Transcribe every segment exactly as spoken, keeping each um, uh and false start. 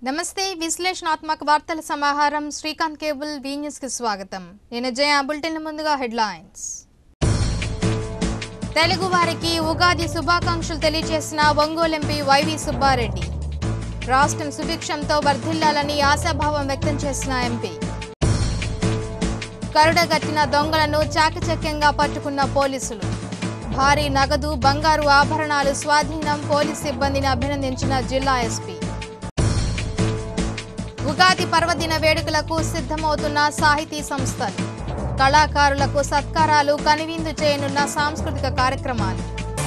నమస్తే విశ్లేషణాత్మక వార్తల సమాహారం శ్రీకాంత్ కేబుల్ వి న్యూస్ కి స్వాగతం. నేను జయ. బులెటిన్ ముందుగా హెడ్లైన్స్. తెలుగు వారికి ఉగాది శుభాకాంక్షలు తెలియజేసిన ఒంగోలు ఎంపీ వైవి సుబ్బారెడ్డి. రాష్ట్రం సుభిక్షంతో వర్ధిల్లాలని ఆశాభావం వ్యక్తం చేసిన ఎంపీ. కరుడగట్టిన దొంగలను చాకచక్యంగా పట్టుకున్న పోలీసులు. భారీ నగదు బంగారు ఆభరణాలు స్వాధీనం. పోలీసు సిబ్బందిని అభినందించిన జిల్లా ఎస్పీ. ఉగాది పర్వదిన వేడుకలకు సిద్ధమవుతున్న సాహితీ సంస్థలు. కళాకారులకు సత్కారాలు కనువిందు చేయనున్న సాంస్కృతిక కార్యక్రమాలు.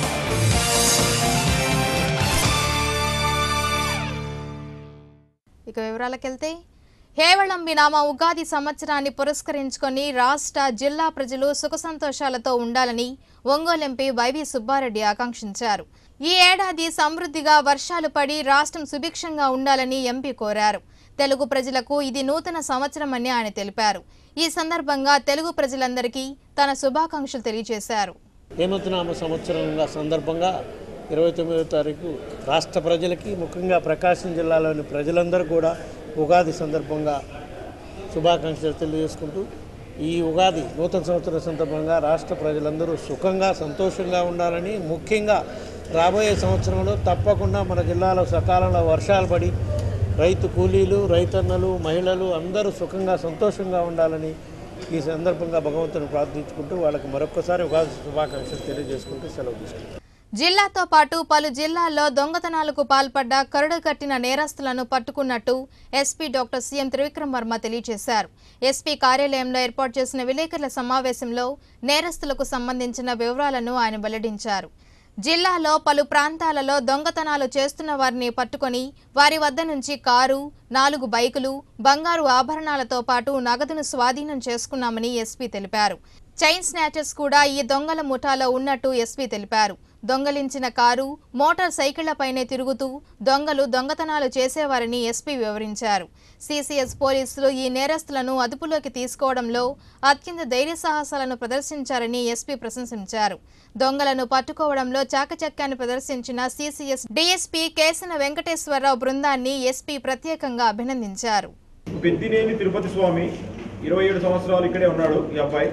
ఇక వివరాలకెళ్తే, హేవళంబి నామ ఉగాది సంవత్సరాన్ని పురస్కరించుకొని రాష్ట్ర జిల్లా ప్రజలు సుఖ సంతోషాలతో ఉండాలని ఒంగోలు ఎంపీ వైవి సుబ్బారెడ్డి ఆకాంక్షించారు. ఈ ఏడాది సమృద్ధిగా వర్షాలు పడి రాష్ట్రం సుభిక్షంగా ఉండాలని ఎంపీ కోరారు. తెలుగు ప్రజలకు ఇది నూతన సంవత్సరమని ఆయన తెలిపారు. ఈ సందర్భంగా తెలుగు ప్రజలందరికీ తన శుభాకాంక్షలు తెలియజేశారు. హేమంతనామ సంవత్సరం సందర్భంగా ఇరవై తొమ్మిదవ తారీఖు రాష్ట్ర ప్రజలకి, ముఖ్యంగా ప్రకాశం జిల్లాలోని ప్రజలందరూ కూడా ఉగాది సందర్భంగా శుభాకాంక్షలు తెలియజేసుకుంటూ, ఈ ఉగాది నూతన సంవత్సరం సందర్భంగా రాష్ట్ర ప్రజలందరూ సుఖంగా సంతోషంగా ఉండాలని, ముఖ్యంగా రాబోయే సంవత్సరంలో తప్పకుండా మన జిల్లాలో సకాలంలో వర్షాలు పడి రైతు కూలీలు, రైతన్నలు, మహిళలు అందరూ సుఖంగా సంతోషంగా ఉండాలని ఈ సందర్భంగా భగవంతుని ప్రార్థించుకుంటూ వాళ్ళకి మరొకసారి ఉగాది శుభాకాంక్షలు తెలియజేసుకుంటూ సెలవు తీసుకుంటాం. జిల్లాతో పాటు పలు జిల్లాల్లో దొంగతనాలకు పాల్పడ్డ కరుడుకట్టిన నేరస్తులను పట్టుకున్నట్టు SP doctor CM Trivikram Varma తెలియజేశారు. ఎస్పీ కార్యాలయంలో ఏర్పాటు చేసిన విలేకరుల సమావేశంలో నేరస్తులకు సంబంధించిన వివరాలను ఆయన వెల్లడించారు. జిల్లాలో పలు ప్రాంతాలలో దొంగతనాలు చేస్తున్న వారిని పట్టుకొని వారి వద్ద నుంచి కారు, నాలుగు బైకులు, బంగారు ఆభరణాలతో పాటు నగదును స్వాధీనం చేసుకున్నామని ఎస్పీ తెలిపారు. చైన్ స్నాచర్స్ కూడా ఈ దొంగల ముఠాలో ఉన్నట్టు ఎస్పీ తెలిపారు. దొంగలించిన కారు, మోటార్ సైకిళ్లపైనే తిరుగుతూ దొంగలు దొంగతనాలు చేసేవారని ఎస్పీ వివరించారు. సీసీఎస్ పోలీసులు ఈ నేరస్తులను అదుపులోకి తీసుకోవడంలో అత్యంత ధైర్య సాహసాలను ప్రదర్శించారని ఎస్పీ ప్రశంసించారు. దొంగలను పట్టుకోవడంలో చాకచక్యాన్ని ప్రదర్శించిన సీసీఎస్ డీఎస్పీ కేసన వెంకటేశ్వరరావు బృందాన్ని ఎస్పీ ప్రత్యేకంగా అభినందించారు. పెద్దినేని తిరుపతి స్వామి ఇరవై ఏడు సంవత్సరాలు ఇక్కడే ఉన్నాడు. ఈ అబ్బాయి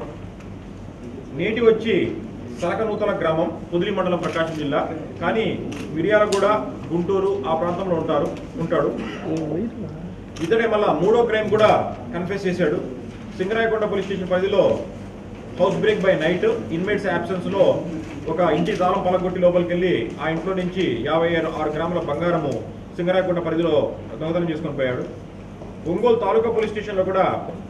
నేటి వచ్చి సలకనూతల గ్రామం, పొదిలి మండలం, ప్రకాశం జిల్లా. కానీ మిర్యాలగూడ, గుంటూరు ఆ ప్రాంతంలో ఉంటారు ఉంటాడు ఇతడే మళ్ళా మూడో క్రైమ్ కూడా కన్ఫెస్ చేశాడు. సింగరాయకొండ పోలీస్ స్టేషన్ పరిధిలో house break by night, inmates యాబ్సెన్స్లో ఒక ఇంటి తాళం పలగొట్టి లోపలికి వెళ్ళి ఆ ఇంట్లో నుంచి యాభై ఆరు గ్రాముల బంగారము సింగరాయకొండ పరిధిలో దొంగతనం చేసుకొని పోయాడు. ఒంగోలు తాలూకా పోలీస్ స్టేషన్లో కూడా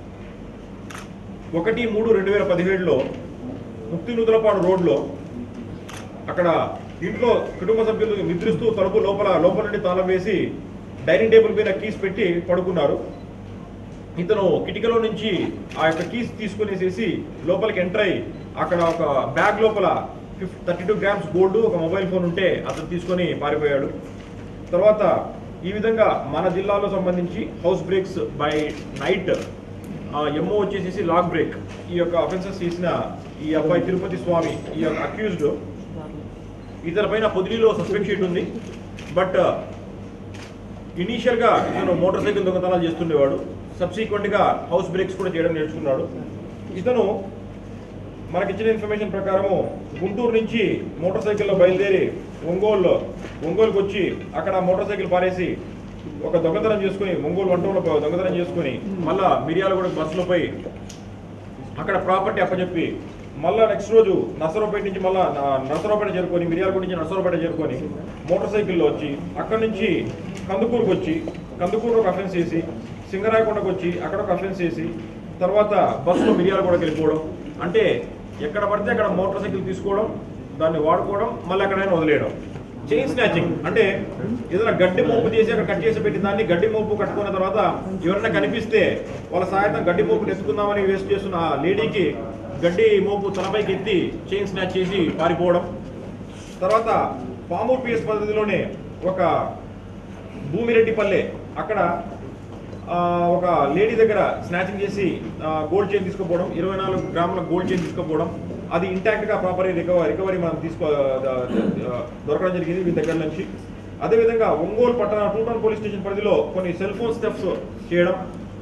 ఒకటి మూడు రెండు వేల పదిహేడులో ముక్తి నూతలపాడు రోడ్లో అక్కడ ఇంట్లో కుటుంబ సభ్యులు నిద్రిస్తూ తలుపు లోపల లోపల నుండి తాళం వేసి డైనింగ్ టేబుల్ మీద కీస్ పెట్టి పడుకున్నారు. ఇతను కిటికీలో నుంచి ఆ యొక్క కీస్ తీసుకునేసేసి లోపలికి ఎంటర్ అయ్యి అక్కడ ఒక బ్యాగ్ లోపల ఫిఫ్ థర్టీ టూ గ్రామ్స్ గోల్డ్, ఒక మొబైల్ ఫోన్ ఉంటే అతను తీసుకొని పారిపోయాడు. తర్వాత ఈ విధంగా మన జిల్లాలో సంబంధించి house breaks by night, MO వచ్చేసేసి లాక్ బ్రేక్, ఈ యొక్క అఫెన్సెస్ చేసిన ఈ అబ్బాయి తిరుపతి స్వామి, ఈ యొక్క అక్యూజ్డ్, ఇతని పైన పొదిలిలో సస్పెక్ట్ షీట్ ఉంది. బట్ ఇనీషియల్గా ఇతను మోటార్ సైకిల్ దొంగతనాలు చేస్తుండేవాడు. సబ్సీక్వెంట్గా హౌస్ బ్రేక్స్ కూడా చేయడం నేర్చుకున్నాడు. ఇతను మనకిచ్చిన ఇన్ఫర్మేషన్ ప్రకారము గుంటూరు నుంచి మోటార్ సైకిల్లో బయలుదేరి ఒంగోలు ఒంగోలుకి వచ్చి అక్కడ మోటార్ సైకిల్ పారేసి ఒక దొంగతనం చేసుకుని ఒంగోలు వంటలో దొంగతనం చేసుకుని మళ్ళా మిర్యాలగూడ బస్సులో పోయి అక్కడ ప్రాపర్టీ అప్పచెప్పి మళ్ళీ నెక్స్ట్ రోజు నర్సరావుపేట నుంచి మళ్ళీ నర్సరావుపేట చేరుకొని మిర్యాలగూడ నుంచి నర్సరావుపేట చేరుకొని మోటార్ సైకిల్లో వచ్చి అక్కడి నుంచి కందుకూరుకు వచ్చి కందుకూరు ఒక అఫెన్స్ చేసి సింగరాయకొండకు వచ్చి అక్కడ ఒక అఫెన్స్ చేసి తర్వాత బస్సులో మిర్యాలగూడకి వెళ్ళిపోవడం. అంటే ఎక్కడ పడితే అక్కడ మోటార్ సైకిల్ తీసుకోవడం, దాన్ని వాడుకోవడం, మళ్ళీ ఎక్కడైనా వదిలేయడం. చైన్ స్నాచింగ్ అంటే ఏదైనా గడ్డి మోపు చేసి అక్కడ కట్ చేసి పెట్టిన దాన్ని గడ్డి మోపు కట్టుకున్న తర్వాత ఎవరైనా కనిపిస్తే వాళ్ళ సహాయంతో గడ్డి మోపుని ఎత్తుకుందామని వేస్ట్ చేస్తున్న ఆ లేడీకి గడ్డి మోపు తలపైకి ఎత్తి చైన్ స్నాచ్ చేసి పారిపోవడం. తర్వాత పామూరు పిఎస్ పద్ధతిలోనే ఒక భూమిరెడ్డిపల్లె అక్కడ ఒక లేడీ దగ్గర స్నాచింగ్ చేసి గోల్డ్ చైన్ తీసుకుపోవడం, ఇరవై నాలుగు గ్రాముల గోల్డ్ చైన్ తీసుకుపోవడం. అది ఇంటాక్ట్గా ప్రాపర్గా రికవరీ రికవరీ మనం తీసుకో దొరకడం జరిగింది వీరి దగ్గర నుంచి. అదేవిధంగా ఒంగోలు పట్టణ టూ టౌన్ పోలీస్ స్టేషన్ పరిధిలో కొన్ని సెల్ ఫోన్ థెఫ్ట్స్ చేయడం,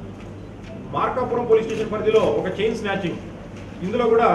మార్కాపురం పోలీస్ స్టేషన్ పరిధిలో ఒక చైన్ స్నాచింగ్, ఇందులో కూడా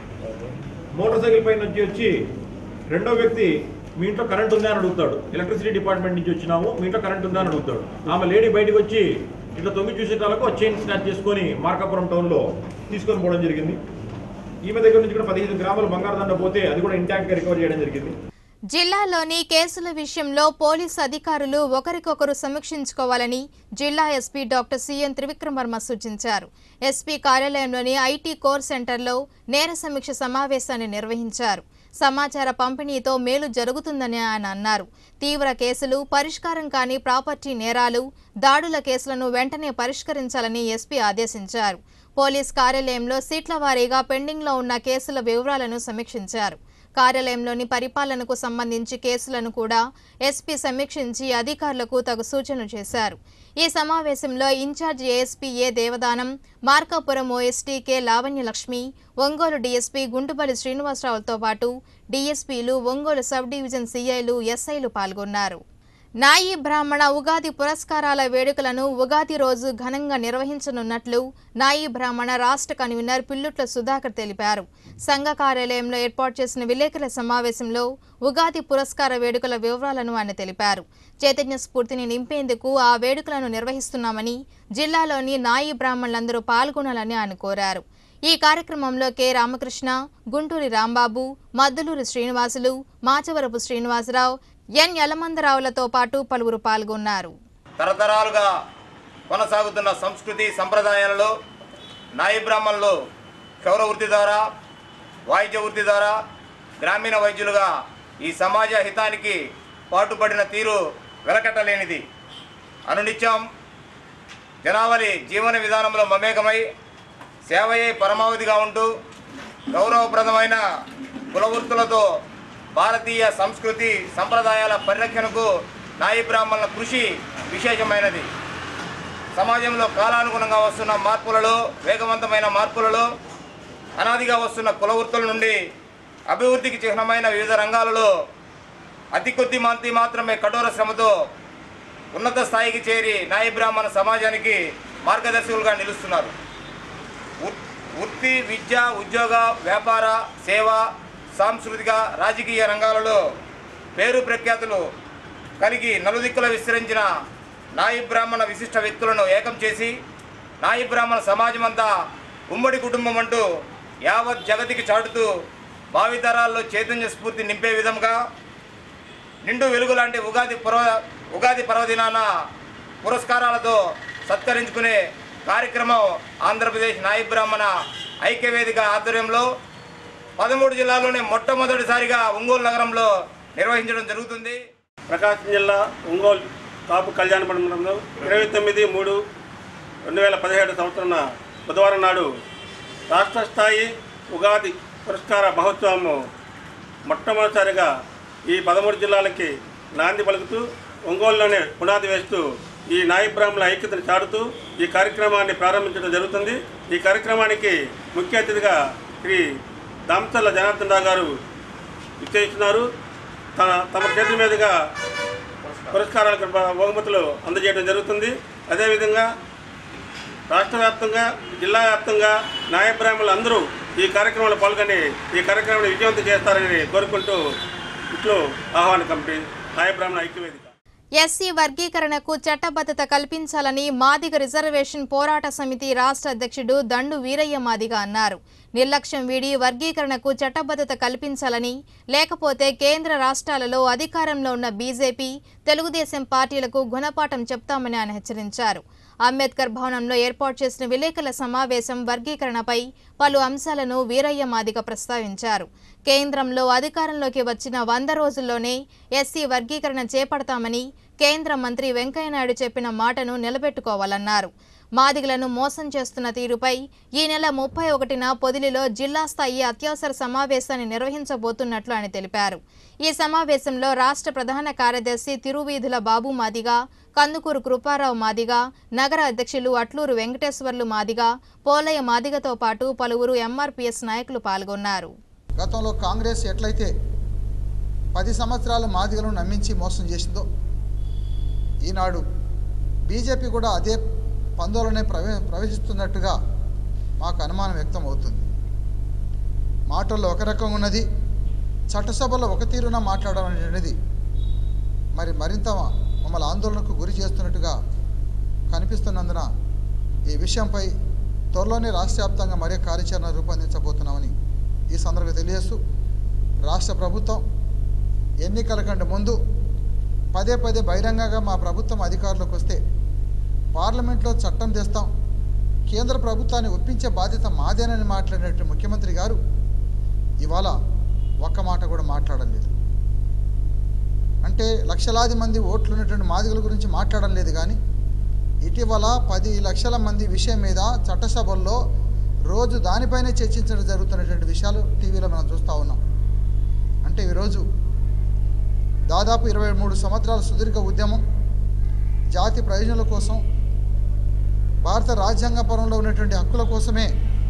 మోటార్ సైకిల్ పైన నుంచి వచ్చి రెండో వ్యక్తి మీ ఇంట్లో కరెంట్ ఉందా అని అడుగుతాడు. ఎలక్ట్రిసిటీ డిపార్ట్మెంట్ నుంచి వచ్చినాము, మీ ఇంట్లో కరెంట్ ఉందా అని అడుగుతాడు. ఆమె లేడీ బయటకు వచ్చి ఇట్లా తొమ్మిది చూసేటాలకు చైన్ స్నాచ్ చేసుకొని మార్కాపురం టౌన్లో తీసుకొని పోవడం జరిగింది. ఈమె దగ్గర నుంచి కూడా పదిహేను గ్రాముల బంగారు దండ పోతే అది కూడా ఇంటాక్ట్గా రికవర్ చేయడం జరిగింది. జిల్లాలోని కేసుల విషయంలో పోలీసు అధికారులు ఒకరికొకరు సమీక్షించుకోవాలని జిల్లా SP doctor CM Trivikram Varma సూచించారు. ఎస్పీ కార్యాలయంలోని ఐటీ కోర్ సెంటర్లో నేర సమీక్ష సమావేశాన్ని నిర్వహించారు. సమాచార పంపిణీతో మేలు జరుగుతుందని ఆయన అన్నారు. తీవ్ర కేసులు, పరిష్కారం కాని ప్రాపర్టీ నేరాలు, దాడుల కేసులను వెంటనే పరిష్కరించాలని ఎస్పీ ఆదేశించారు. పోలీస్ కార్యాలయంలో సీట్ల వారీగా పెండింగ్లో ఉన్న కేసుల వివరాలను సమీక్షించారు. కార్యాలయంలోని పరిపాలనకు సంబంధించి కేసులను కూడా ఎస్పీ సమీక్షించి అధికారులకు తగు సూచనలు చేశారు. ఈ సమావేశంలో incharge ASP A Devadanam, Markapuram OST K Lavanyalakshmi, Ongole DSP Guntubali శ్రీనివాసరావులతో పాటు డీఎస్పీలు, ఒంగోలు సబ్ డివిజన్ సీఐలు, ఎస్ఐలు పాల్గొన్నారు. నాయి బ్రాహ్మణ ఉగాది పురస్కారాల వేడుకలను ఉగాది రోజు ఘనంగా నిర్వహించనున్నట్లు నాయి బ్రాహ్మణ రాష్ట్ర కన్వీనర్ పిల్లుట్ల సుధాకర్ తెలిపారు. సంఘ కార్యాలయంలో ఏర్పాటు చేసిన విలేకరుల సమావేశంలో ఉగాది పురస్కార వేడుకల వివరాలను ఆయన తెలిపారు. చైతన్య స్ఫూర్తిని నింపేందుకు ఆ వేడుకలను నిర్వహిస్తున్నామని, జిల్లాలోని నాయి బ్రాహ్మణులందరూ పాల్గొనాలని ఆయన కోరారు. ఈ కార్యక్రమంలో కె రామకృష్ణ, గుంటూరి రాంబాబు, మద్దులూరి శ్రీనివాసులు, మాచవరపు శ్రీనివాసరావు, ఎన్ యలమందరావులతో పాటు పలువురు పాల్గొన్నారు. తరతరాలుగా కొనసాగుతున్న సంస్కృతి సంప్రదాయాలలో నాయి బ్రాహ్మణులు క్షౌర వృత్తి ద్వారా, వాయిద్య వృత్తి ద్వారా గ్రామీణ వైద్యులుగా ఈ సమాజ హితానికి పాటుపడిన తీరు వెలకట్టలేనిది. అనునిత్యం జనావళి జీవన విధానంలో మమేకమై సేవయే పరమావధిగా ఉంటూ గౌరవప్రదమైన కులవృత్తులతో భారతీయ సంస్కృతి సంప్రదాయాల పరిరక్షణకు నాయి బ్రాహ్మణుల కృషి విశేషమైనది. సమాజంలో కాలానుగుణంగా వస్తున్న మార్పులలో, వేగవంతమైన మార్పులలో, అనాదిగా వస్తున్న కులవృత్తుల నుండి అభివృద్ధికి చిహ్నమైన వివిధ రంగాలలో అతి కొద్ది మంది మాత్రమే కఠోర శ్రమతో ఉన్నత స్థాయికి చేరి నాయి బ్రాహ్మణ సమాజానికి మార్గదర్శకులుగా నిలుస్తున్నారు. వృత్తి, విద్య, ఉద్యోగ, వ్యాపార, సేవ, సాంస్కృతిక, రాజకీయ రంగాలలో పేరు ప్రఖ్యాతులు కలిగి నలుదిక్కుల విస్తరించిన నాయి బ్రాహ్మణ విశిష్ట వ్యక్తులను ఏకం చేసి నాయి బ్రాహ్మణ సమాజమంతా ఉమ్మడి కుటుంబం అంటూ యావత్ జగతికి చాటుతూ భావితరాల్లో చైతన్య స్ఫూర్తి నింపే విధంగా నిండు వెలుగు లాంటి ఉగాది పర్వ ఉగాది పర్వదినాన పురస్కారాలతో సత్కరించుకునే కార్యక్రమం ఆంధ్రప్రదేశ్ నాయి బ్రాహ్మణ ఐక్యవేదిక ఆధ్వర్యంలో పదమూడు జిల్లాల్లోనే మొట్టమొదటిసారిగా ఒంగోలు నగరంలో నిర్వహించడం జరుగుతుంది. ప్రకాశం జిల్లా ఒంగోలు కాపు కళ్యాణ మండపంలో ఇరవై తొమ్మిది మూడు రెండు వేల పదిహేడు సంవత్సరం బుధవారం నాడు రాష్ట్ర స్థాయి ఉగాది పురస్కార మహోత్సవము మొట్టమొదటిసారిగా ఈ పదమూడు జిల్లాలకి నాంది పలుకుతూ ఒంగోలులోనే పునాది వేస్తూ ఈ నాయి బ్రాహ్మణుల ఐక్యతను చాటుతూ ఈ కార్యక్రమాన్ని ప్రారంభించడం జరుగుతుంది. ఈ కార్యక్రమానికి ముఖ్య అతిథిగా శ్రీ దామచర్ల జనార్దన్ రావు గారు విచ్చేస్తున్నారు. తన తమ చేతుల మీదుగా పురస్కారాలకు బహుమతులు అందజేయడం జరుగుతుంది. అదేవిధంగా రాష్ట్ర వ్యాప్తంగా, జిల్లా వ్యాప్తంగా నాయ బ్రాహ్మణులు అందరూ ఈ కార్యక్రమంలో పాల్గొని ఈ కార్యక్రమాన్ని విజయవంతం చేస్తారని కోరుకుంటూ ఇట్లు ఆహ్వాన కమిటీ నాయ బ్రాహ్మణ ఐక్యవేదిక. ఎస్సీ వర్గీకరణకు చట్టబద్ధత కల్పించాలని మాదిగ రిజర్వేషన్ పోరాట సమితి రాష్ట్ర అధ్యక్షుడు దండు వీరయ్య మాదిగ అన్నారు. నిర్లక్ష్యం వీడి వర్గీకరణకు చట్టబద్ధత కల్పించాలని, లేకపోతే కేంద్ర రాష్ట్రాలలో అధికారంలో ఉన్న బీజేపీ, తెలుగుదేశం పార్టీలకు గుణపాఠం చెప్తామని ఆయన హెచ్చరించారు. అంబేద్కర్ భవనంలో ఏర్పాటు చేసిన విలేకరుల సమావేశం వర్గీకరణపై పలు అంశాలను వీరయ్య మాదిగ ప్రస్తావించారు. కేంద్రంలో అధికారంలోకి వచ్చిన వంద రోజుల్లోనే ఎస్సీ వర్గీకరణ చేపడతామని కేంద్ర మంత్రి వెంకయ్యనాయుడు చెప్పిన మాటను నిలబెట్టుకోవాలన్నారు. మాదిగలను మోసం చేస్తున్న తీరుపై ఈ నెల ముప్పై ఒకటిన పొదిలిలో జిల్లా స్థాయి అత్యవసర సమావేశాన్ని నిర్వహించబోతున్నట్లు ఆయన తెలిపారు. ఈ సమావేశంలో రాష్ట్ర ప్రధాన కార్యదర్శి తిరువీధుల బాబు మాదిగ, కందుకూరు కృపారావు మాదిగ, నగర అధ్యక్షులు అట్లూరు వెంకటేశ్వర్లు మాదిగ, పోలయ్య మాదిగతో పాటు పలువురు ఎంఆర్పీఎస్ నాయకులు పాల్గొన్నారు. గతంలో కాంగ్రెస్ ఎట్లయితే పది సంవత్సరాలు మాదిగలను నమ్మించి మోసం చేసిందో ఈనాడు బీజేపీ కూడా అదే పందోలనే ప్రవే ప్రవేశిస్తున్నట్టుగా మాకు అనుమానం వ్యక్తం అవుతుంది. మాటల్లో ఒక రకంగా ఉన్నది, చట్టసభలో ఒక తీరున మాట్లాడడం అనేది మరి మరింత మమ్మల్ని ఆందోళనకు గురి చేస్తున్నట్టుగా కనిపిస్తున్నందున ఈ విషయంపై త్వరలోనే రాష్ట్ర వ్యాప్తంగా మరే కార్యాచరణ రూపొందించబోతున్నామని ఈ సందర్భంగా తెలియజేస్తూ, రాష్ట్ర ప్రభుత్వం ఎన్నికల కంటే ముందు పదే పదే బహిరంగంగా మా ప్రభుత్వం అధికారంలోకి వస్తే పార్లమెంట్లో చట్టం తెస్తాం, కేంద్ర ప్రభుత్వాన్ని ఒప్పించే బాధ్యత మాదేనని మాట్లాడినట్టు ముఖ్యమంత్రి గారు ఇవాళ ఒక్క మాట కూడా మాట్లాడలేదు. అంటే లక్షలాది మంది ఓట్లు ఉన్నటువంటి మాదిగల గురించి మాట్లాడడం లేదు. కానీ ఇటీవల పది లక్షల మంది విషయం మీద చట్టసభల్లో రోజు దానిపైనే చర్చించడం జరుగుతున్నటువంటి విషయాలు టీవీలో మనం చూస్తూ ఉన్నాం. అంటే ఈరోజు దాదాపు ఇరవై మూడు సంవత్సరాల సుదీర్ఘ ఉద్యమం, జాతి ప్రయోజనాల కోసం, భారత రాజ్యాంగ పరంలో ఉన్నటువంటి హక్కుల కోసమే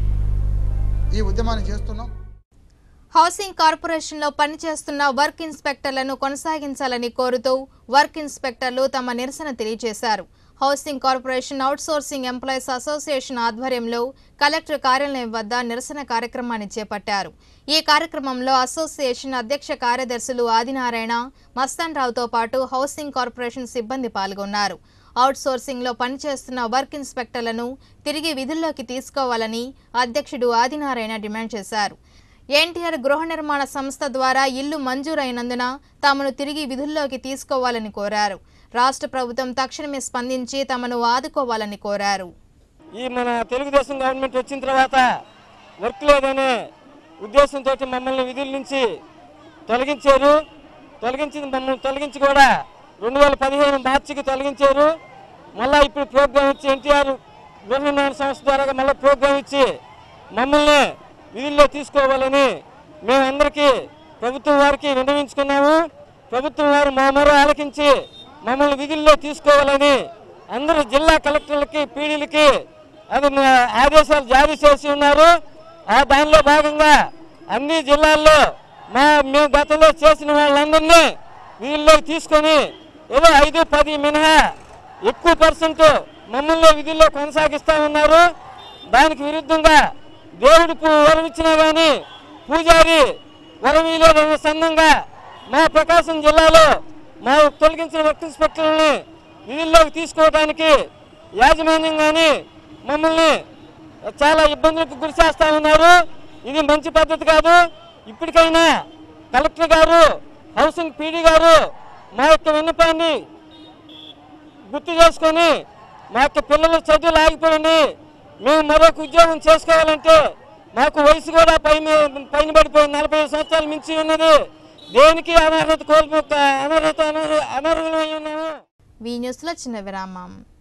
ఈ ఉద్యమాన్ని చేస్తున్నాం. హౌసింగ్ కార్పొరేషన్లో పనిచేస్తున్న వర్క్ ఇన్స్పెక్టర్లను కొనసాగించాలని కోరుతూ వర్క్ ఇన్స్పెక్టర్లు తమ నిరసన తెలియజేశారు. Housing corporation outsourcing employees association ఆధ్వర్యంలో కలెక్టర్ కార్యాలయం వద్ద నిరసన కార్యక్రమాన్ని చేపట్టారు. ఈ కార్యక్రమంలో అసోసియేషన్ అధ్యక్ష కార్యదర్శులు ఆదినారాయణ, మస్తాన్ రావుతో పాటు హౌసింగ్ కార్పొరేషన్ సిబ్బంది పాల్గొన్నారు. అవుట్సోర్సింగ్లో పనిచేస్తున్న వర్క్ ఇన్స్పెక్టర్లను తిరిగి విధుల్లోకి తీసుకోవాలని అధ్యక్షుడు ఆదినారాయణ డిమాండ్ చేశారు. ఎన్టీఆర్ గృహ నిర్మాణ సంస్థ ద్వారా ఇల్లు మంజూరైనందున తమను తిరిగి విధుల్లోకి తీసుకోవాలని కోరారు. రాష్ట్ర ప్రభుత్వం తక్షణమే స్పందించి తమను ఆదుకోవాలని కోరారు. ఈ మన తెలుగుదేశం గవర్నమెంట్ వచ్చిన తర్వాత వర్క్ లేదనే ఉద్దేశంతో మమ్మల్ని విధుల నుంచి తొలగించారు. తొలగించి మమ్మల్ని తొలగించి కూడా రెండు వేల పదిహేను మార్చికి తొలగించారు. మళ్ళీ ఇప్పుడు ప్రోగ్రాం ఇచ్చి ఎన్టీఆర్ గృహ నిర్మాణ సంస్థ ద్వారా మళ్ళీ ప్రోగ్రాం ఇచ్చి మమ్మల్ని విధుల్లో తీసుకోవాలని మేమందరికీ ప్రభుత్వం వారికి విన్నవించుకున్నాము. ప్రభుత్వం వారు మా మొర ఆలకించి మమ్మల్ని విధుల్లో తీసుకోవాలని అందరూ జిల్లా కలెక్టర్లకి, పీడీలకి అది ఆదేశాలు జారీ చేసి ఉన్నారు. ఆ దానిలో భాగంగా అన్ని జిల్లాల్లో మా మేము గతంలో చేసిన వాళ్ళందరినీ విధుల్లోకి తీసుకొని ఏదో ఐదు పది మినహా ఎక్కువ పర్సెంట్ మమ్మల్ని విధుల్లో కొనసాగిస్తూ ఉన్నారు. దానికి విరుద్ధంగా దేవుడు వరం ఇచ్చినా కానీ పూజారి వరం ఇవ్వలేదనే సందంగా మా ప్రకాశం జిల్లాలో మా తొలగించిన వర్క్ ఇన్స్పెక్టర్లని విధుల్లోకి తీసుకోవడానికి యాజమాన్యం కానీ మమ్మల్ని చాలా ఇబ్బందులకు గురి చేస్తూ ఉన్నారు. ఇది మంచి పద్ధతి కాదు. ఇప్పటికైనా కలెక్టర్ గారు, హౌసింగ్ పీడీ గారు మా యొక్క విన్నపాన్ని గుర్తు చేసుకొని మా యొక్క పిల్లల చదువులు ఆగిపోయింది, మేము మరొక ఉద్యోగం చేసుకోవాలంటే మాకు వయసు కూడా పైన పైన పడిపోయింది, నలభై సంవత్సరాలు మించి ఉన్నది. దేనికి అనర్హత కోల్పో అనర్హత అనర్హులమై ఉన్నాము. వి న్యూస్లో చిన్న విరామం.